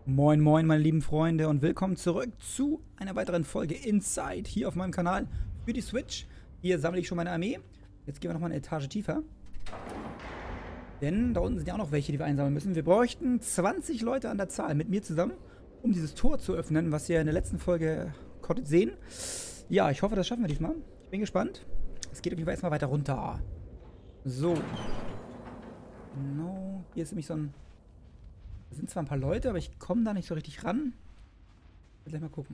Moin moin meine lieben Freunde und willkommen zurück zu einer weiteren Folge Inside hier auf meinem Kanal für die Switch. Hier sammle ich schon meine Armee. Jetzt gehen wir nochmal eine Etage tiefer. Denn da unten sind ja auch noch welche, die wir einsammeln müssen. Wir bräuchten 20 Leute an der Zahl mit mir zusammen, um dieses Tor zu öffnen, was ihr in der letzten Folge konntet sehen. Ja, ich hoffe, das schaffen wir diesmal. Ich bin gespannt. Es geht auf jeden Fall erstmal weiter runter. So. Genau. Hier ist nämlich so ein... Da sind zwar ein paar Leute, aber ich komme da nicht so richtig ran. Ich will gleich mal gucken.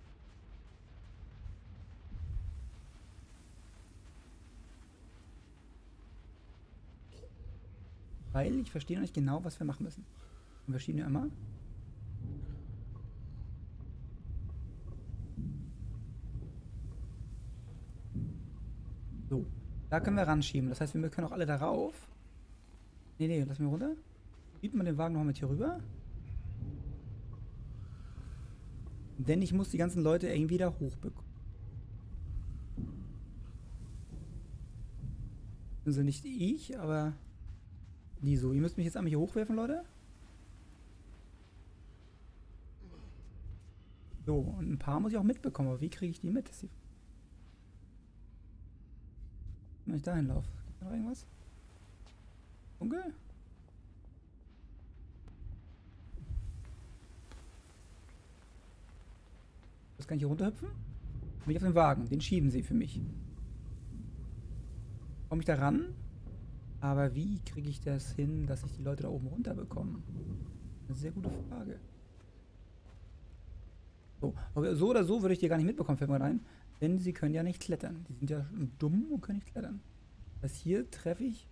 Weil ich verstehe noch nicht genau, was wir machen müssen. Und wir schieben ja immer. So. Da können wir ranschieben. Das heißt, wir können auch alle darauf. Nee, lass mich runter. Schieben wir den Wagen noch mit hier rüber. Denn ich muss die ganzen Leute irgendwie da hochbekommen. Also nicht ich, aber die so. Ihr müsst mich jetzt einmal hier hochwerfen, Leute. So, und ein paar muss ich auch mitbekommen. Aber wie kriege ich die mit? Wenn ich dahin laufe. Gibt noch irgendwas? Dunkel? Das kann ich hier runterhüpfen? Bin ich auf den Wagen. Den schieben sie für mich. Komme ich da ran? Aber wie kriege ich das hin, dass ich die Leute da oben runter bekomme? Eine sehr gute Frage. So, okay, so oder so würde ich die gar nicht mitbekommen, fällt mir ein. Denn sie können ja nicht klettern. Die sind ja dumm und können nicht klettern. Das heißt, hier treffe ich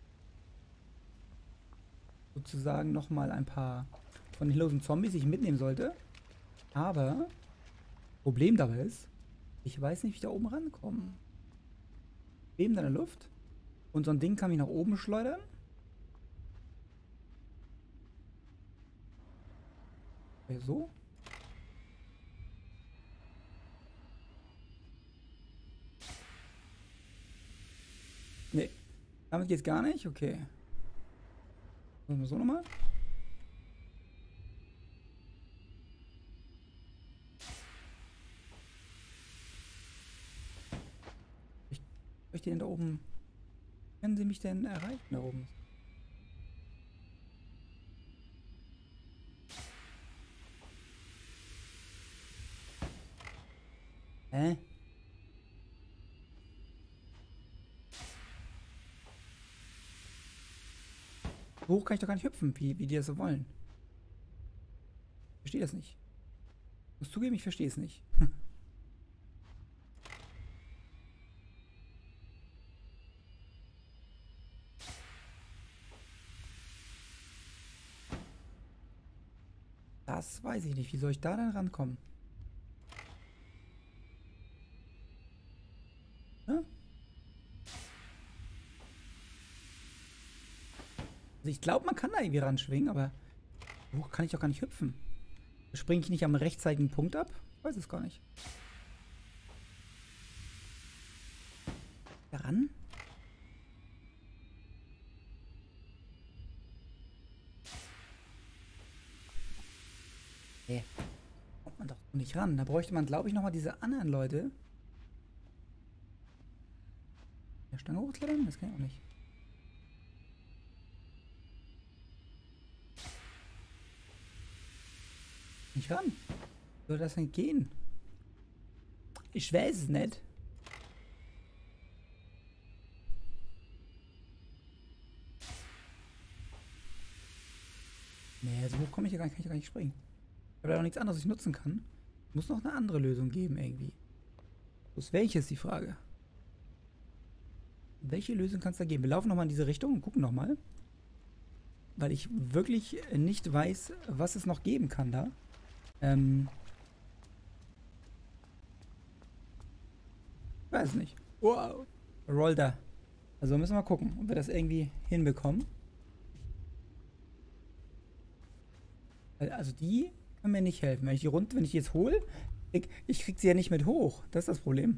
sozusagen nochmal ein paar von den losen Zombies, die ich mitnehmen sollte. Aber Problem dabei ist, ich weiß nicht, wie ich da oben rankomme. Leben da in der Luft. Und so ein Ding kann mich nach oben schleudern. Okay, so. Nee. Damit geht's gar nicht. Okay. So nochmal. Ich möchte den da oben. Können Sie mich denn erreichen da oben? Hä? So hoch kann ich doch gar nicht hüpfen, wie die das so wollen. Ich verstehe das nicht. Ich muss zugeben, ich verstehe es nicht. Das weiß ich nicht. Wie soll ich da dann rankommen? Ja? Also ich glaube, man kann da irgendwie ranschwingen, aber hoch kann ich doch gar nicht hüpfen. Springe ich nicht am rechtzeitigen Punkt ab? Ich weiß es gar nicht. Daran? Nee. Kommt man doch nicht ran. Da bräuchte man, glaube ich, nochmal diese anderen Leute. Der Stange hochklettern? Das kann ich auch nicht. Nicht ran. Wie soll das denn gehen? Ich weiß es nicht. Nee, so hoch komme ich ja gar nicht, kann ich ja gar nicht springen. Ich habe ja auch nichts anderes, was ich nutzen kann. Muss noch eine andere Lösung geben, irgendwie. Bloß welche ist die Frage? Welche Lösung kann es da geben? Wir laufen nochmal in diese Richtung und gucken nochmal. Weil ich wirklich nicht weiß, was es noch geben kann da. Ich weiß nicht. Wow. Roll da. Also müssen wir mal gucken, ob wir das irgendwie hinbekommen. Also die können mir nicht helfen. Wenn ich die jetzt hole, ich krieg sie ja nicht mit hoch. Das ist das Problem.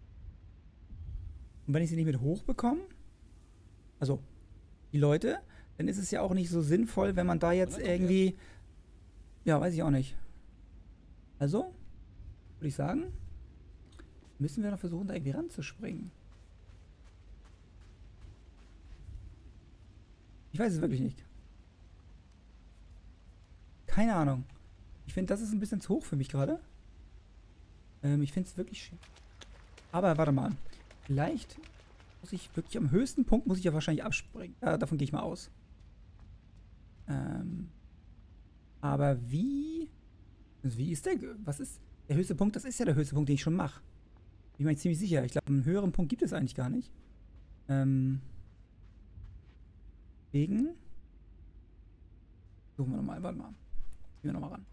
Und wenn ich sie nicht mit hoch bekomme, also die Leute, dann ist es ja auch nicht so sinnvoll, wenn man da jetzt irgendwie... Ja, weiß ich auch nicht. Also, würde ich sagen, müssen wir noch versuchen, da irgendwie ranzuspringen. Ich weiß es wirklich nicht. Keine Ahnung. Ich finde, das ist ein bisschen zu hoch für mich gerade. Ich finde es wirklich... Aber warte mal. Vielleicht muss ich wirklich am höchsten Punkt muss ich ja wahrscheinlich abspringen. Davon gehe ich mal aus. Aber wie... Wie ist der... Was ist der höchste Punkt? Das ist ja der höchste Punkt, den ich schon mache. Bin mir ziemlich sicher. Ich glaube, einen höheren Punkt gibt es eigentlich gar nicht. Wegen... Suchen wir nochmal. Warte mal. Gehen wir nochmal ran.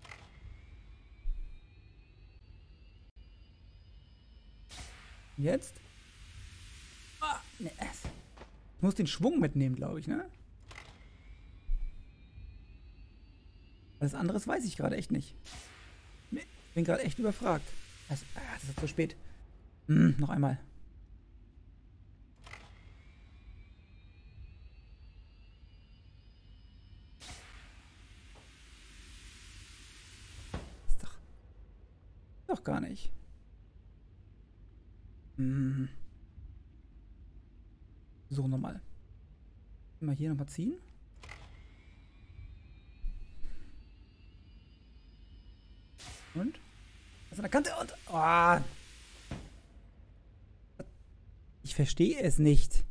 Jetzt. Ne. Ich muss den Schwung mitnehmen, glaube ich, ne? Alles anderes weiß ich gerade echt nicht. Ich bin gerade echt überfragt. Das ist zu spät. Noch einmal. Ist doch gar nicht. So, nochmal. Mal hier nochmal ziehen. Und? Was an der Kante und... Oh. Ich verstehe es nicht.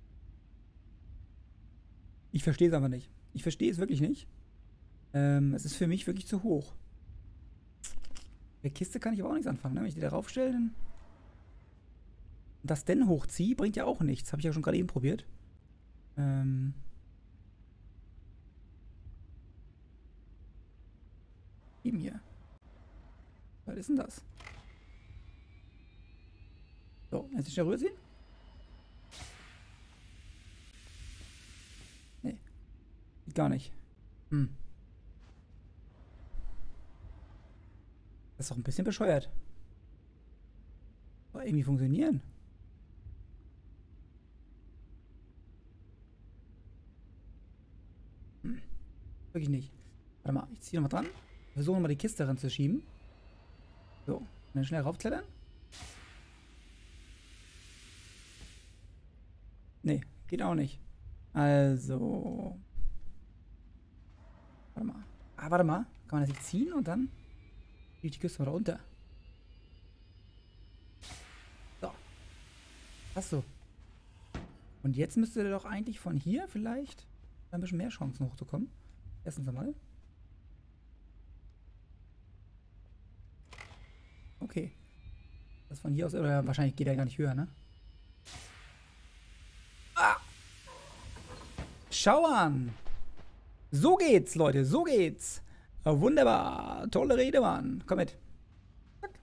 Ich verstehe es aber nicht. Ich verstehe es wirklich nicht. Es ist für mich wirklich zu hoch. Mit der Kiste kann ich aber auch nichts anfangen, ne? Wenn ich die da raufstelle, dann... Das denn hochziehe, bringt ja auch nichts. Habe ich ja schon gerade eben probiert. Eben hier. Was ist denn das? So, jetzt schnell rüberziehen. Nee. Geht gar nicht. Das ist doch ein bisschen bescheuert. Soll irgendwie funktionieren. Wirklich nicht. Warte mal, ich ziehe nochmal dran. Versuche nochmal die Kiste ranzuschieben. So, und dann schnell raufklettern. Nee, geht auch nicht. Also. Warte mal. Warte mal. Kann man das nicht ziehen und dann geht die Kiste mal da runter. So. Achso. Und jetzt müsste der doch eigentlich von hier vielleicht ein bisschen mehr Chancen hochzukommen. Erstens einmal. Okay. Das von hier aus, oder wahrscheinlich geht er gar nicht höher, ne? Ah! Schau an! So geht's, Leute, so geht's. Wunderbar. Tolle Rede, Mann. Komm mit. Zack.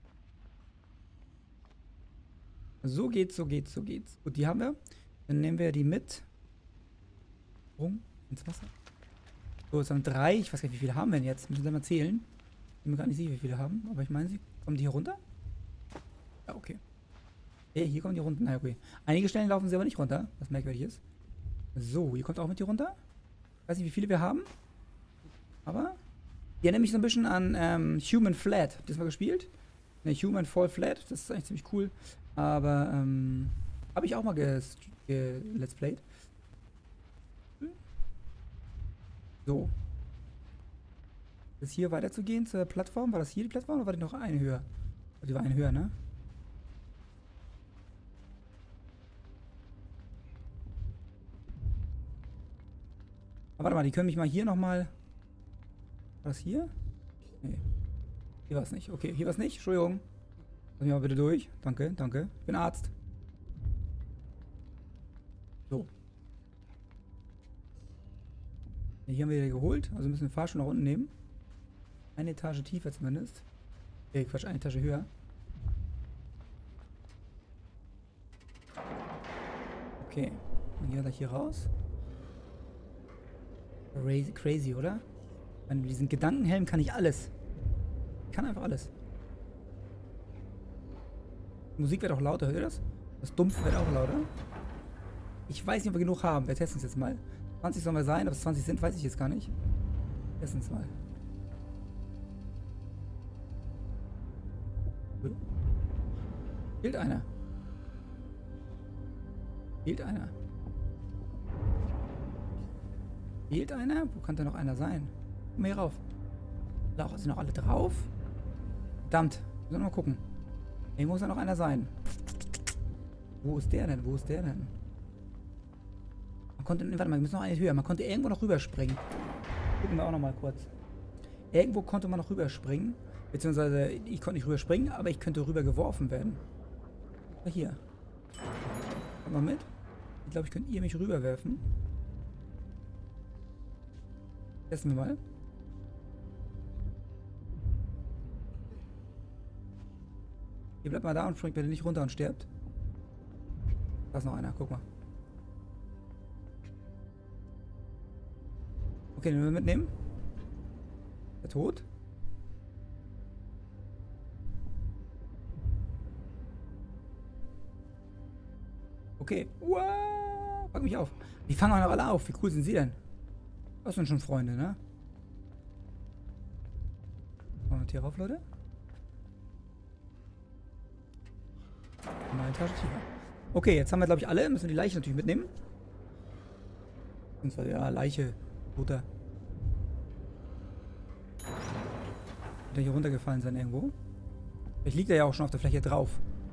So geht's, so geht's, so geht's. Gut, die haben wir. Dann nehmen wir die mit. Ins Wasser. So, jetzt haben wir 3. Ich weiß gar nicht, wie viele haben wir denn jetzt? Müssen wir mal zählen. Ich bin mir gar nicht sicher, wie viele haben. Aber ich meine, sie kommen die hier runter? Ja, okay. Hey, hier kommen die runter. Na, okay. Einige Stellen laufen sie aber nicht runter, was merkwürdig ist. So, hier kommt auch mit hier runter. Ich weiß nicht, wie viele wir haben. Aber die erinnern mich so ein bisschen an Human Flat. Habt ihr das mal gespielt? Ne, Human Fall Flat. Das ist eigentlich ziemlich cool. Aber habe ich auch mal Let's Played. So. Ist hier weiterzugehen zur Plattform? War das hier die Plattform oder war die noch eine höher? Die war eine höher, ne? Aber warte mal, die können mich mal hier nochmal... War das hier? Nee. Hier war es nicht. Okay, hier war es nicht. Entschuldigung. Lass mich mal bitte durch. Danke, danke. Ich bin Arzt. So. Hier haben wir wieder geholt. Also müssen wir den Fahrstuhl nach unten nehmen. Eine Etage tiefer zumindest. Okay, Quatsch, eine Etage höher. Okay. Dann gehen wir gleich hier raus. Crazy, oder? Mit diesem Gedankenhelm kann ich alles. Ich kann einfach alles. Die Musik wird auch lauter, hört ihr das? Das Dumpf wird auch lauter. Ich weiß nicht, ob wir genug haben. Wir testen es jetzt mal. 20 sollen wir sein, ob es 20 sind, weiß ich jetzt gar nicht. Erstens mal. Fehlt einer. Fehlt einer. Fehlt einer? Wo kann da noch einer sein? Komm mal hier rauf. Sind noch alle drauf? Verdammt. Müssen wir mal gucken. Irgendwo muss da noch einer sein. Wo ist der denn? Wo ist der denn? Man konnte, warte mal, wir müssen noch eine höher. Man konnte irgendwo noch rüberspringen. Gucken wir auch noch mal kurz. Irgendwo konnte man noch rüberspringen. Beziehungsweise, ich konnte nicht rüberspringen, aber ich könnte rüber geworfen werden. Hier. Kommt mal mit. Ich glaube, ich könnte ihr mich rüberwerfen. Testen wir mal. Ihr bleibt mal da und springt bitte nicht runter und stirbt. Da ist noch einer, guck mal. Okay, den wir mitnehmen. Der tot. Okay. Wow. Pack mich auf. Die fangen auch noch alle auf. Wie cool sind sie denn? Das sind schon Freunde, ne? Machen wir hier rauf, Leute. Mal eine Tasche tiefer. Okay, jetzt haben wir, glaube ich, alle. Müssen wir die Leiche natürlich mitnehmen. Und zwar, ja, Leiche. Butter. Wird er hier runtergefallen sein irgendwo? Vielleicht liegt er ja auch schon auf der Fläche drauf.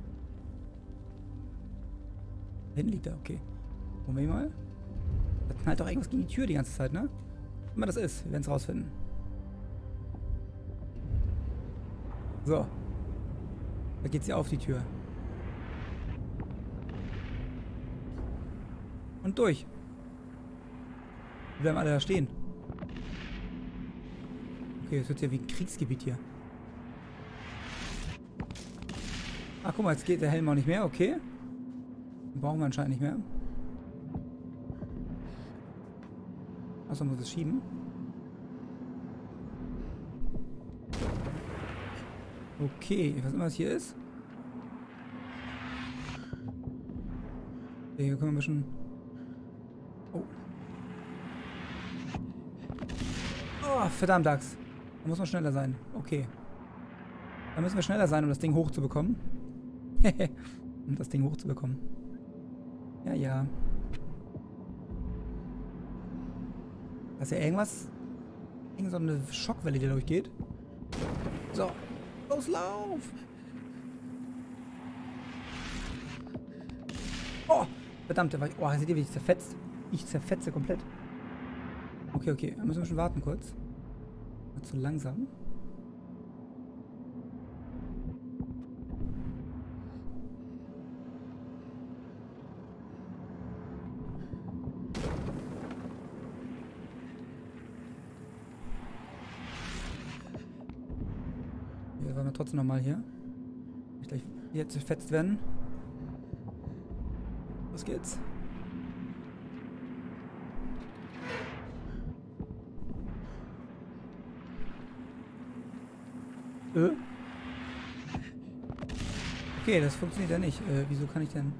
Da hinten liegt er, okay. Moment mal. Da knallt doch irgendwas gegen die Tür die ganze Zeit, ne? Was immer das ist, wir werden es rausfinden. So. Da geht sie auf, die Tür. Und durch. Wir bleiben alle da stehen. Okay, das wird ja wie ein Kriegsgebiet hier. Ach, guck mal, jetzt geht der Helm auch nicht mehr, okay. Den brauchen wir anscheinend nicht mehr. Achso, muss es schieben. Okay, was immer das hier ist. Okay, hier können wir ein bisschen... Oh. Oh, verdammt, Axt. Da muss man schneller sein. Okay. Da müssen wir schneller sein, um das Ding hochzubekommen. Um das Ding hochzubekommen. Ja, ja. Da ist ja irgendwas. Irgend so eine Schockwelle, die da durchgeht. So. Los, lauf! Oh! Verdammt, der war... Oh, seht ihr, wie ich zerfetzt? Ich zerfetze komplett. Okay, okay. Da müssen wir schon warten kurz. War zu langsam. Hier wollen wir trotzdem nochmal hier. Gleich hier zerfetzt werden. Los geht's. Okay, das funktioniert ja nicht. Wieso kann ich denn...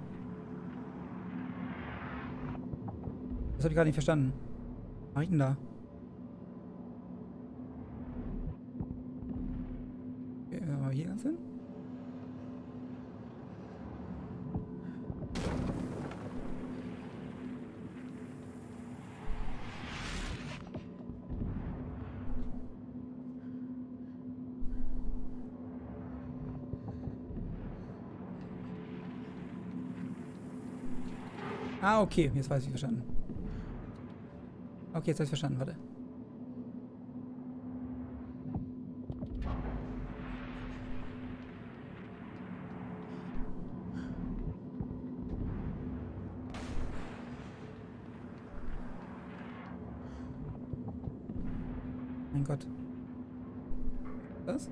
Das habe ich gerade nicht verstanden. Was mache ich denn da? Okay, mal hier ganz hin. Ah, okay. Jetzt weiß ich verstanden. Okay, jetzt habe ich verstanden. Warte. Mein Gott. Was?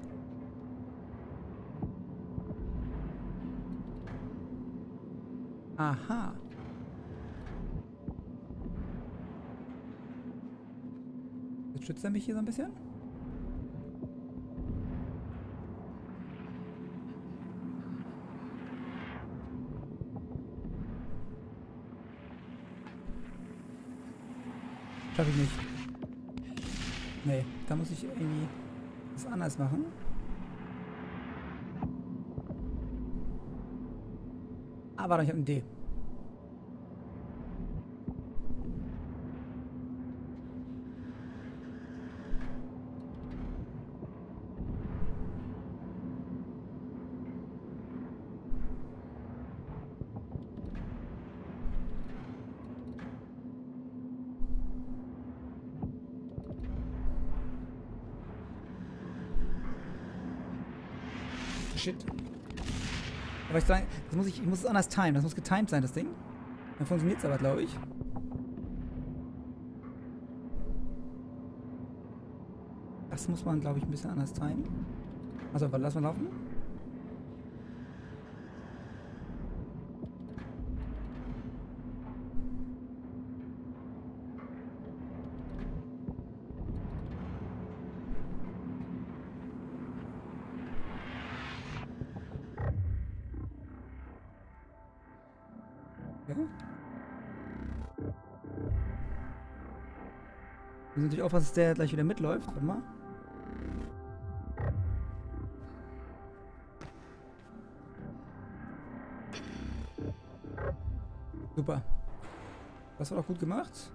Aha. Jetzt schützt er mich hier so ein bisschen. Darf ich nicht. Nee, da muss ich irgendwie was anders machen. Ah, warte, ich habe eine Idee. Shit. Aber ich muss es anders timen. Das muss getimed sein, das Ding. Dann funktioniert es aber, glaube ich. Das muss man, glaube ich, ein bisschen anders timen. Also, lass mal laufen. Okay. Wir müssen natürlich aufpassen, dass der gleich wieder mitläuft. Warte mal. Super. Das war doch gut gemacht.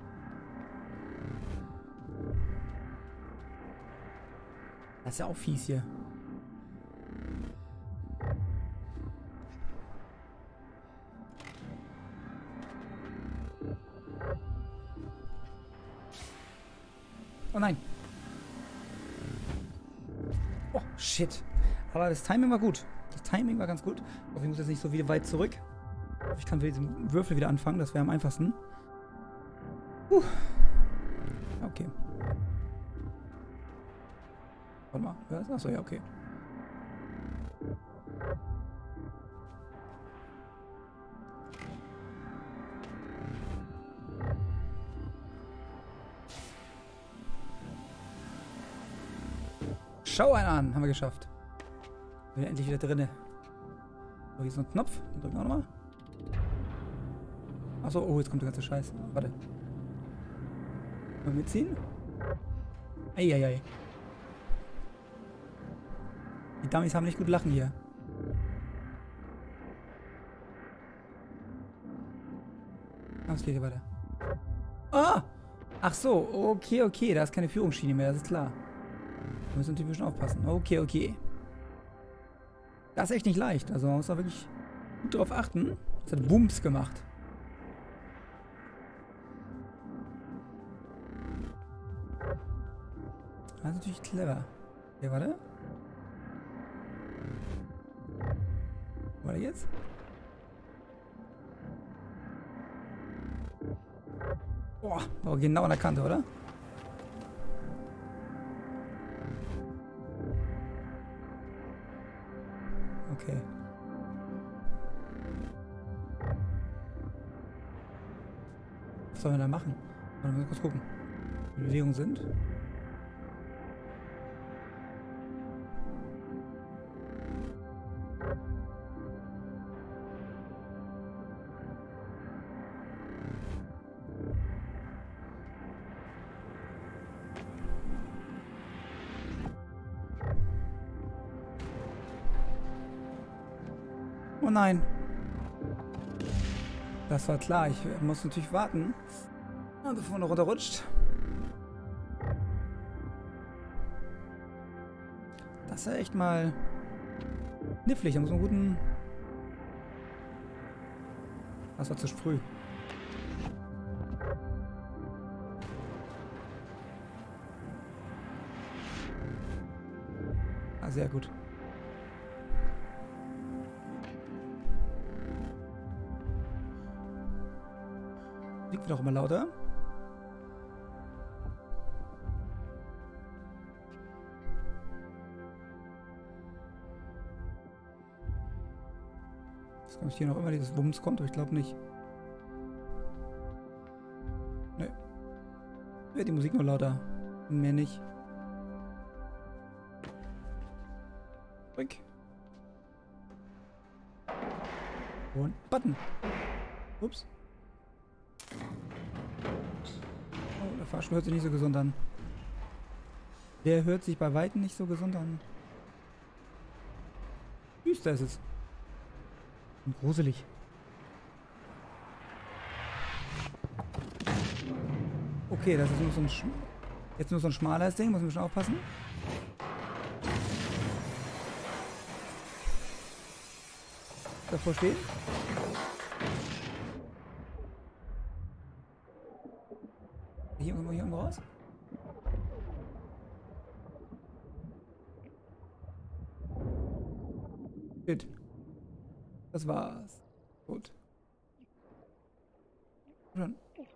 Das ist ja auch fies hier. Oh nein. Oh, shit. Aber das Timing war gut. Das Timing war ganz gut. Ich hoffe, ich muss jetzt nicht so wieder weit zurück. Ich kann mit diesem Würfel wieder anfangen. Das wäre am einfachsten. Okay. Warte mal. Achso, ja, okay. Schau einen an. Haben wir geschafft. Wir sind endlich wieder drinne. So, hier ist noch ein Knopf. Den drücken wir auch nochmal. Achso, oh, jetzt kommt der ganze Scheiß. Warte. Mal mitziehen. Eieiei. Die Dummies haben nicht gut lachen hier. Ah, es geht hier weiter. Ah! Ach so, okay, okay. Da ist keine Führungsschiene mehr, das ist klar. Wir müssen natürlich schon aufpassen. Okay, okay. Das ist echt nicht leicht. Also man muss da wirklich gut drauf achten. Das hat Bums gemacht. Das ist natürlich clever. Okay, warte. Warte jetzt. Boah, aber genau an der Kante, oder? Okay. Was sollen wir da machen? Warte mal kurz gucken. Wie die Bewegungen sind. Oh nein. Das war klar. Ich muss natürlich warten, bevor er runterrutscht. Das ist ja echt mal knifflig. Da muss man guten... Das war zu früh. Ah, sehr gut. Wird auch immer lauter. Jetzt kommt hier noch immer dieses Wumms kommt, aber ich glaube nicht. Ne. Wird die Musik nur lauter. Mehr nicht. Rück. Und Button. Ups. Fahrstuhl hört sich nicht so gesund an. Der hört sich bei Weitem nicht so gesund an. Düster ist es. Und gruselig. Okay, das ist nur so ein jetzt nur so ein schmales Ding, muss man schon aufpassen. Davor stehen. Hier irgendwo raus. Gut. Das war's. Gut. Schon.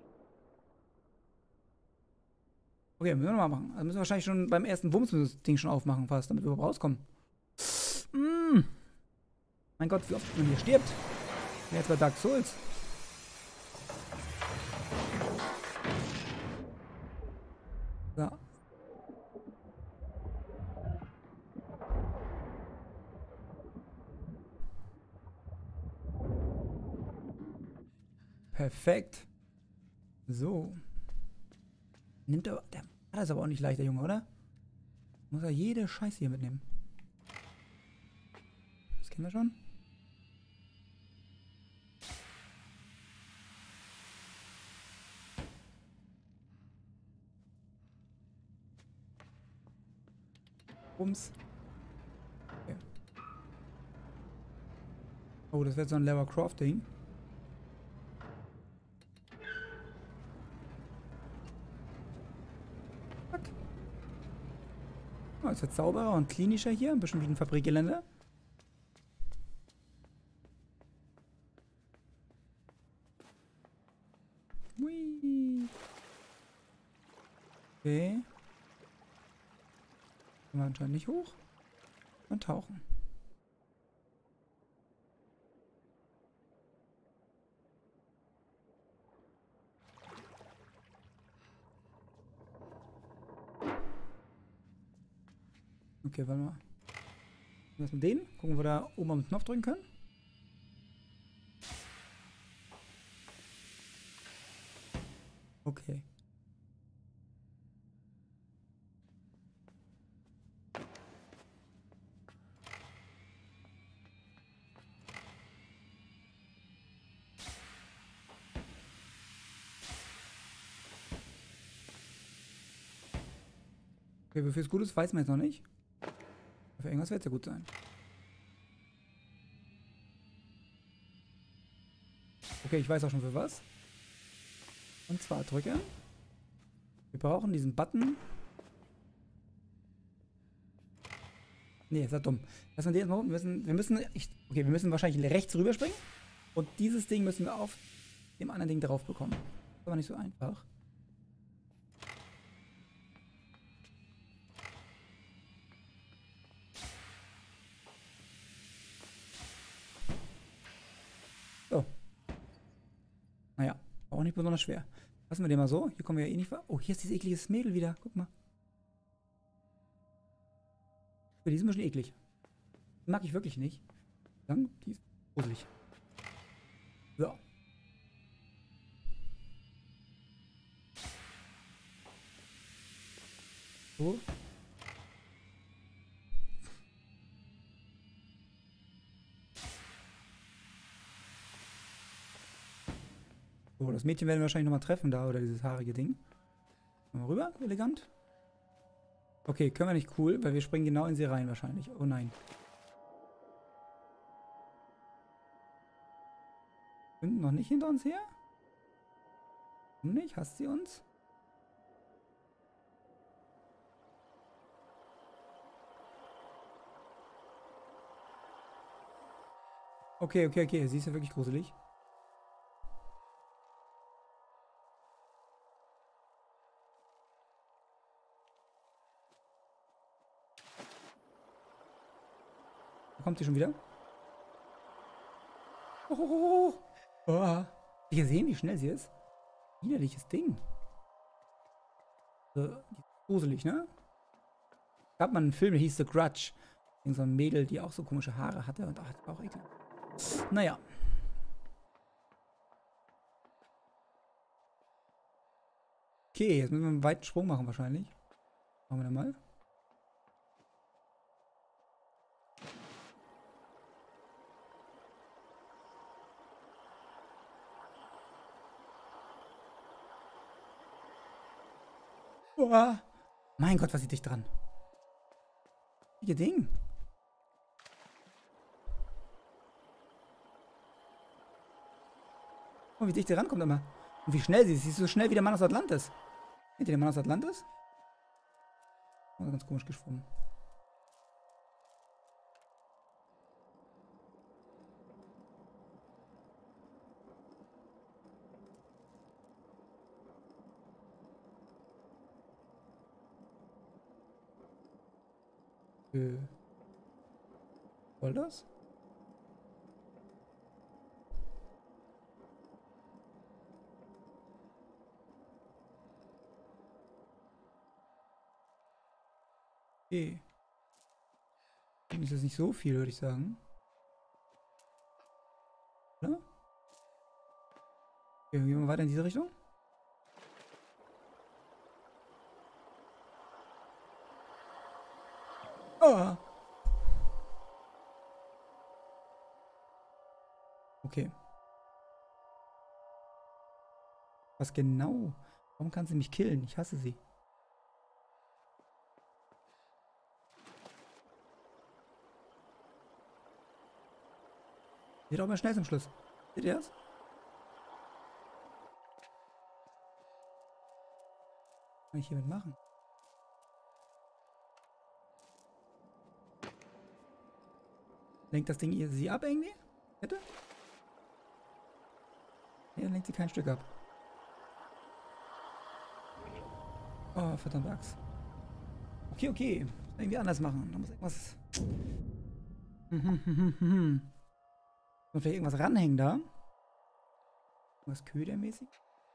Okay, müssen wir nochmal machen. Also müssen wir wahrscheinlich schon beim ersten Wumms das Ding schon aufmachen fast, damit wir überhaupt rauskommen. Mein Gott, wie oft man hier stirbt. Ja, jetzt bei Dark Souls. So. Perfekt. So. Nimmt er. Der hat das aber auch nicht leicht, der Junge, oder? Muss er jede Scheiße hier mitnehmen. Das kennen wir schon. Bums. Okay. Oh, das wird so ein Lara Croft Ding. Oh, jetzt wird sauberer und klinischer hier. Ein bisschen wie ein Fabrikgelände. Hui. Okay. Können wir anscheinend nicht hoch. Und tauchen. Okay, warte mal. Was mit denen? Gucken, wo wir da oben am Knopf drücken können. Okay. Okay, wofür es gut ist, weiß man jetzt noch nicht. Für irgendwas wird es ja gut sein. Okay, ich weiß auch schon für was. Und zwar drücken. Wir brauchen diesen Button. Nee, ist ja dumm. Lass mal den jetzt mal. Wir müssen wahrscheinlich rechts rüberspringen. Und dieses Ding müssen wir auf dem anderen Ding drauf bekommen. Das ist aber nicht so einfach. So. Naja, auch nicht besonders schwer. Lassen wir den mal so. Hier kommen wir ja eh nicht vor. Oh, hier ist dieses ekliges Mädel wieder. Guck mal. Die ist ein bisschen eklig. Die mag ich wirklich nicht. Die ist gruselig. So. So. So, das Mädchen werden wir wahrscheinlich nochmal treffen da, oder dieses haarige Ding. Mal rüber, elegant. Okay, können wir nicht, cool, weil wir springen genau in sie rein wahrscheinlich. Oh nein. Und noch nicht hinter uns her? Nicht? Hasst sie uns? Okay, okay, okay. Sie ist ja wirklich gruselig. Kommt sie schon wieder? Oh. Habt ihr gesehen, wie schnell sie ist? Widerliches Ding. Die ist gruselig, ne? Es gab mal einen Film, der hieß The Grudge. So ein Mädel, die auch so komische Haare hatte und hat auch eklig. Naja. Okay, jetzt müssen wir einen weiten Sprung machen wahrscheinlich. Machen wir dann mal. Uah. Mein Gott, was ist dicht dran? Ihr Ding. Oh, wie dicht der rankommt immer. Und wie schnell sie ist. Sie ist so schnell wie der Mann aus Atlantis. Kennt ihr den Mann aus Atlantis? Oh, ganz komisch geschwommen. Soll das? Okay. Ist das nicht so viel, würde ich sagen. Oder? Okay, gehen wir weiter in diese Richtung. Oh. Okay. Was genau? Warum kann sie mich killen? Ich hasse sie. Geht auch mal schnell zum Schluss. Seht ihr das? Was kann ich hiermit machen? Lenkt das Ding sie ab irgendwie? Bitte? Nee, dann lenkt sie kein Stück ab. Oh, verdammte Axt. Okay, okay. Muss irgendwie anders machen. Da muss irgendwas... Muss vielleicht irgendwas ranhängen da? Irgendwas ködermäßig?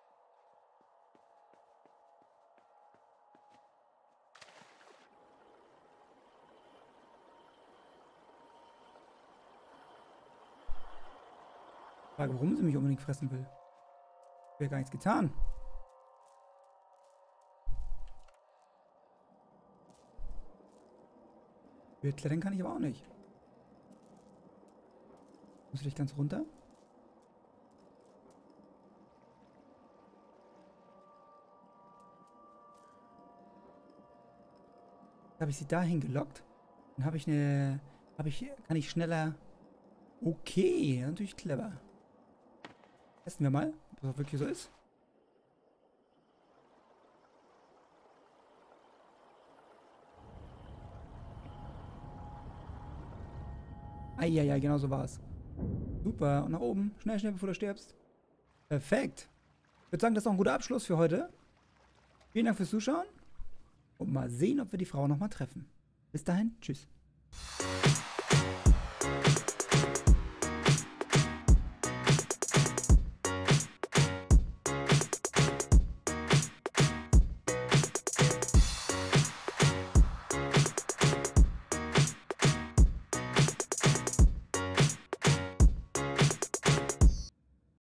Frage, warum sie mich unbedingt fressen will. Ich habe ja gar nichts getan. Klettern kann ich aber auch nicht. Muss vielleicht ganz runter? Habe ich sie dahin gelockt? Dann habe ich eine... kann ich schneller... Okay, natürlich clever. Testen wir mal, ob das wirklich so ist. Eieiei, genau so war es. Super, und nach oben. Schnell, schnell, bevor du stirbst. Perfekt. Ich würde sagen, das ist auch ein guter Abschluss für heute. Vielen Dank fürs Zuschauen. Und mal sehen, ob wir die Frau nochmal treffen. Bis dahin, tschüss.